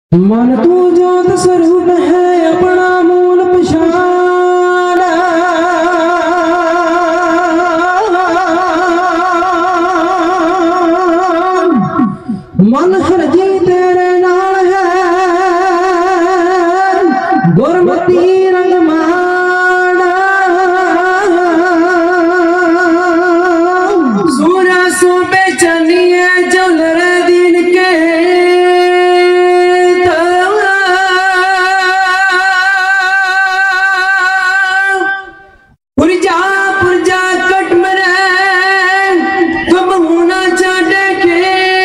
मन तू जोत स्वरूप है अपना मूल पछाण। मन हर जी तेरे नाल है गुरमती रंग माना। सूर्य सूबे चलिए जौलर दिन के पुरजा कट मरे कब होना चाटे के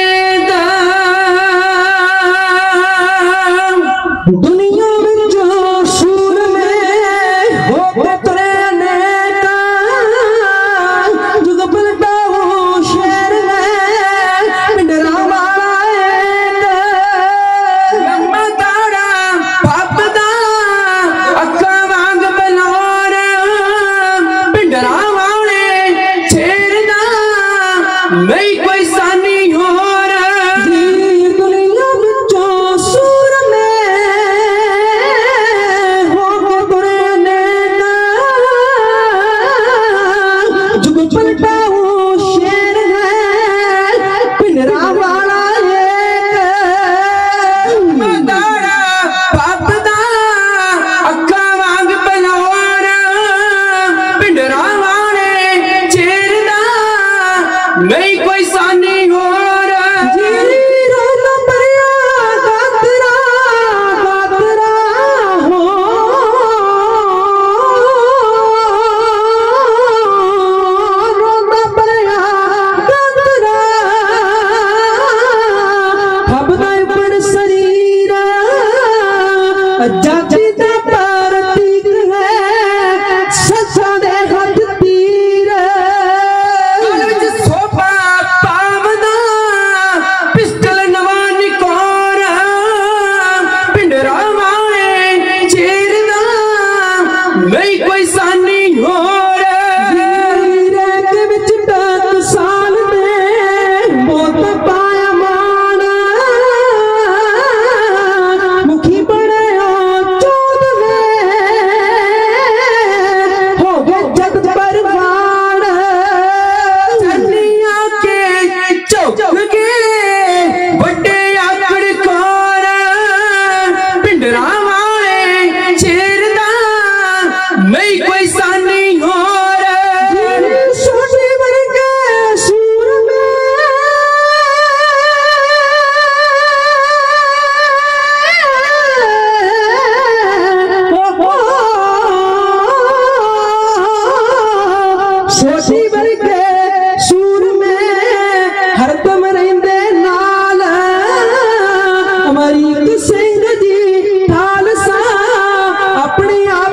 दुनिया में जो सूर में हो पतरे नेता जुग पलटा वो शेर में पिंडरा वाला लम्बा ताड़ा पापदा अक्का वांग बलौर पिंडरा वाले छेड़ना नहीं कोई सानी हो दुनिया बच्चों सूर में हो के बुरे नेता जुग पलटा वो शेर है पिंडरा वाला दाड़ा पापदा अक्का वांग बलौर पिंडरा वाले छेड़ना नहीं कोई सानी हो जाति दा प्रतीक है सच्चा दे हाथ तीर विच सोफा पावदा पिस्टल नवानी कोर पिंडरा वाले छेड़ना नहीं कोई सानी हो के विच तक साल में मौत पाया माना मुखी बड़े नहीं कोई सानी हो छोटे वर्ग सूर में छोटी वर्ग सूर में हरदम रहंदे नाल हमारी सिंह जी ढाल सा अपनी आप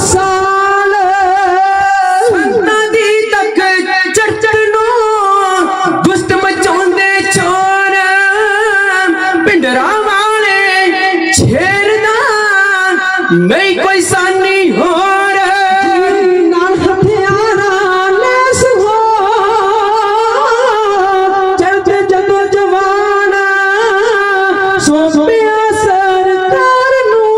नहीं कोई सानी हो नाल हथियारा लेस हो चढ़ते जदों जवाना सौंपिया सरकार नू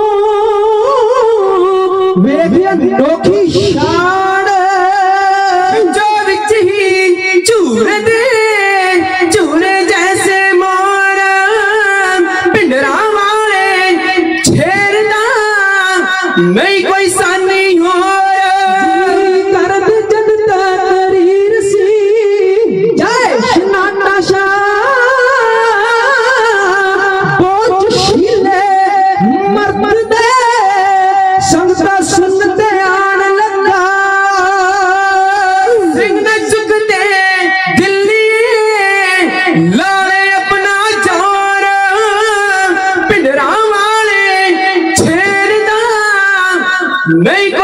वेख अनोखी शान जो विच ही झूले दे झूले जैसे मोर पिंडरा नहीं कोई सानी हो करद जद तकरीर सी जय शनाटा शाह पहुंच शीले मर्द दे संगता सुनते आन लगा सिंह ने झुकते दिल्ली लाले अपना जोर पिंडरा वाले नहीं